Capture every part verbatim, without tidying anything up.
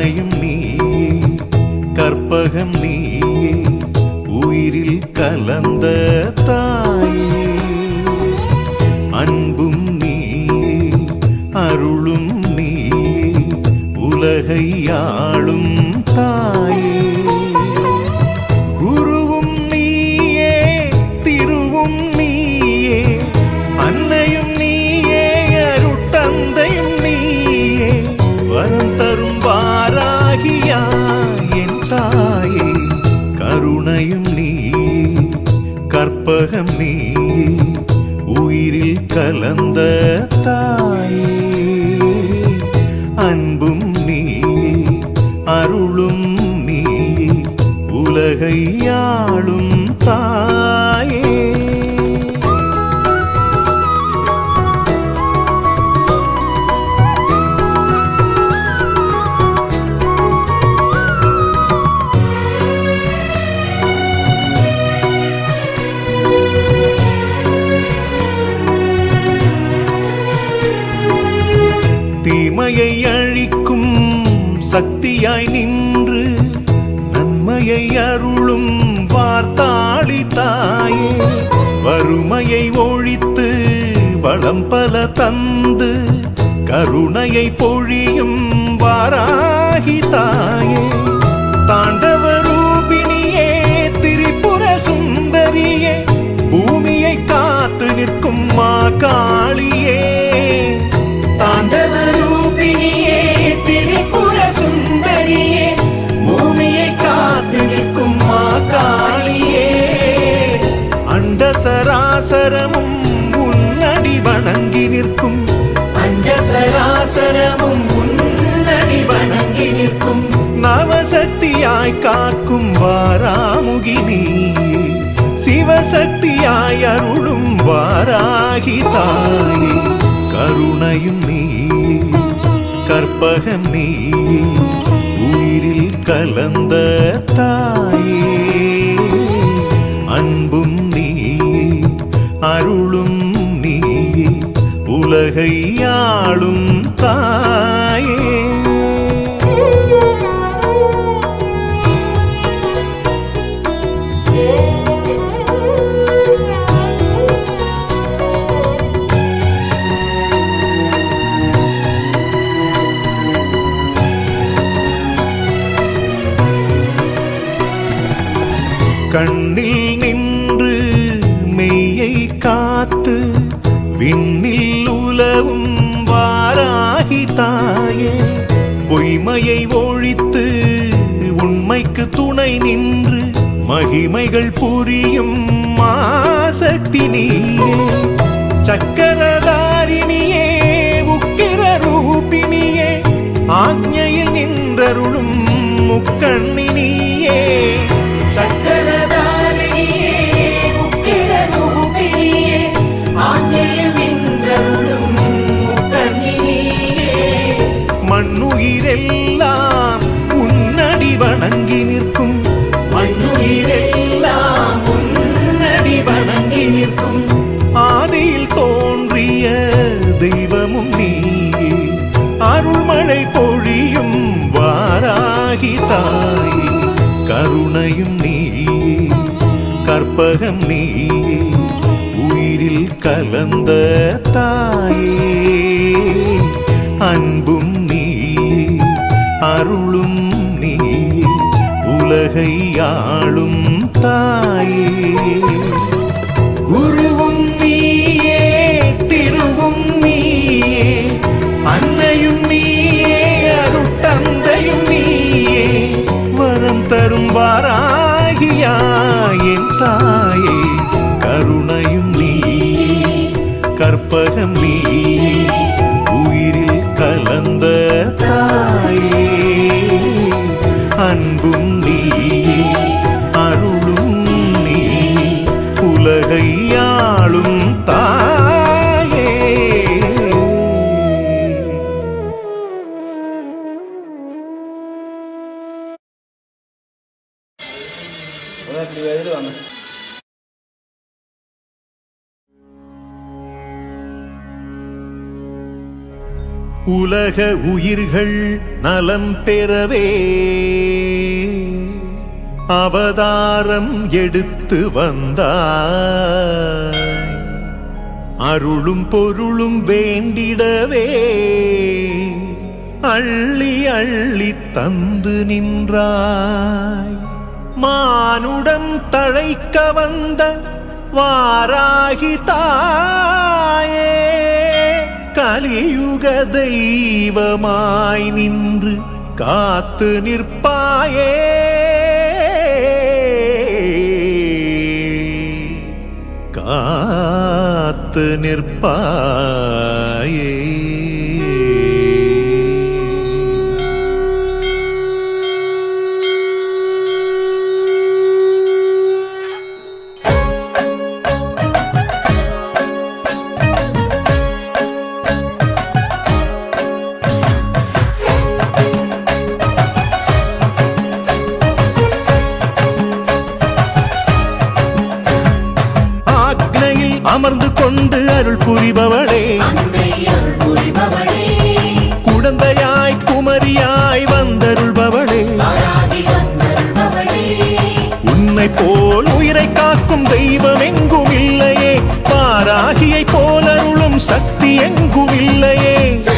கருணையும் நீயே கற்பகம் நீயே உயிரில் கலந்த தாயே அன்பும் நீயே அருளும் நீயே உலகை ஆளும் தாயே குருவும் நீயே திருவும் நீயே அன்னையும் நீயே அருட்தந்தையும் நீயே வரம் தரும் வாராகியா என் தாயே கருணையும் நீயே கற்பகம் நீயே உயிரில் கலந்த தாயே அன்பும் நீயே அருளும் நீயே உலகை ஆளும் தாயே தீமையை அழிக்கும் சக்தியாய் நின்று நன்மையை அருளும் வார்த்தாளி தாயே வறுமையை ஒழித்து வளம் பல தந்து கருணையை பொழியும் வாராகி தாயே தாண்டவ ரூபிணியே திரிபுர சுந்தரியே பூமியை காத்து நிற்கும் மா காளியே தாண்டவ ரூபிணியே திரிபுர சுந்தரியே பூமியை காத்து நிற்கும் மா காளியே அண்ட சராசரமும் உன்னடி வணங்கி நிற்கும் அண்ட சராசரமும் உன்னடி வணங்கி நிற்கும் நவசக்தியாய் காக்கும் வாராமுகினி சிவசக்தியாய் அருளும் வாராகி தாயே கருணையும் நீயே கற்பகம் நீயே உயிரில் கலந்த தாயே அன்பும் நீயே அருளும் நீயே உலகை ஆளும் தாயே கண்ணில் நின்று மெய்யை காத்து விண்ணில் உலவும் வாராகி தாயே பொய்மையை ஒழித்து உண்மைக்கு துணை நின்று மகிமைகள் புரியும் மாசக்தி நீயே சக்கரதாரிணியே உக்கிர ரூபிணியே ஆக்ஞையில் நின்றருளும் முக்கண்ணினியே சக்கரதாரிணியே உக்கிர ரூபிணியே ஆக்ஞையில் நின்றருளும் முக்கண்ணினியே மண்ணுயிரெல்லாம் உன்னடி வணங்கி நிற்கும் மண்ணுயிரெல்லாம் உன்னடி வணங்கி நிற்கும் ஆதியில் தோன்றிய தெய்வமும் நீயே அருள்மழை பொழியும் வாராகி தாயே கருணையும் நீயே கற்பகம் நீயே உயிரில் கலந்த தாயே அன்பும் நீயே அருளும் நீயே உலகை ஆளும் தாயே குருவும் நீயே திருவும் நீயே அன்னையும் நீயே அருட்தந்தையும் நீயே வரம் தரும் வாராகியா என் தாயே கருணையும் நீயே கற்பகம் நீயே உயிரில் கல உலக உயிர்கள் நலம் பெறவே அவதாரம் எடுத்து வந்தாய். அருளும் பொருளும் வேண்டிடவே அள்ளி அள்ளி தந்து நின்றாய். மானுடம் தழைக்க வந்த வாராகி தாயே, கலியுக தெய்வமாய் நின்று காத்து நிற்பாயே. காத்து நிற்பாயே. அமர்ந்து கொண்டு அருள் புரிபவளே, குழந்தையாய் குமரியாய் வந்தருள்பவளே, உன்னை போல் உயிரை காக்கும் தெய்வம் எங்கும் இல்லையே, வாராகியை போல் அருளும் சக்தி எங்கும் இல்லையே.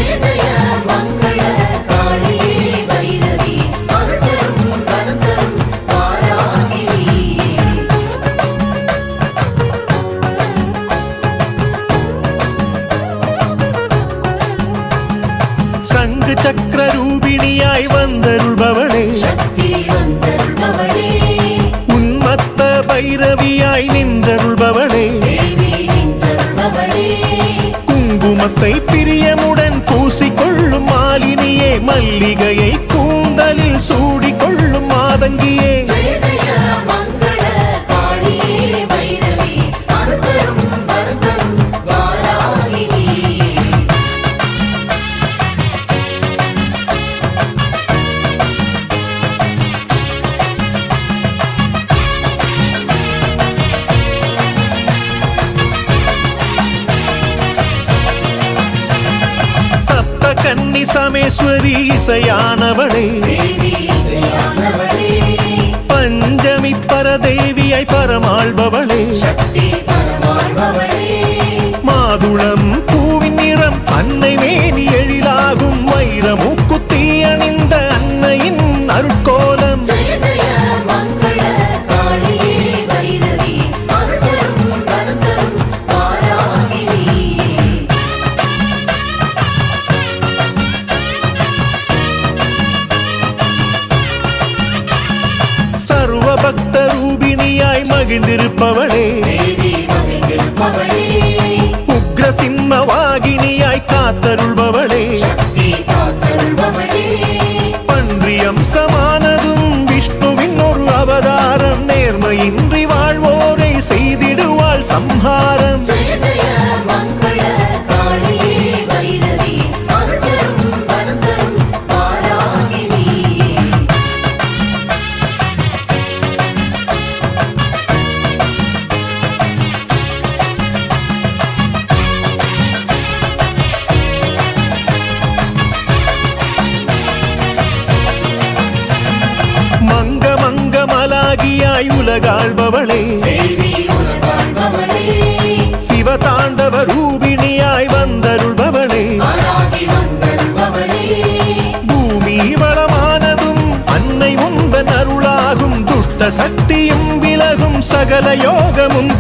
சக்கர ரூபிணியாய் வந்தருள்பவளே, உன்மத்த பைரவியாய் நின்றருள்பவளே, குங்குமத்தை பிரியமுடன் பூசிக்கொள்ளும் மாலினியே, மல்லிகையை கூந்தலில் சூடிக்கொள்ளும் மாதங்கியே. கன்னி சமேஸ்வரி இசையானவளே, பஞ்சமி பரதேவியாய் பரமாள்பவளே, மாதுளம் பூவின் நிறம் அன்னை மேனி எழிலாகும், வைரமுக்குத்தி அணிந்த அன்னையின் அருட்கோலம். பக்த ரூபிணியாய் மகிழ்ந்திருப்பவளே, உக்ர சிம்ம வாகினியாய் காத்தருள்பவளே, பன்றி அம்சமானதும் விஷ்ணுவின் ஒரு அவதாரம், நேர்மையின்றி வாழ்வோரை செய்திடுவாள் சம்ஹாரம். உலகாள்பவளே, சிவதாண்டவ ரூபிணியாய் வந்தருள்பவளே, பூமி வளமானதும் அன்னை உந்தன் அருளாகும், துஷ்ட சக்தியும் விலகும், சகல யோகமும்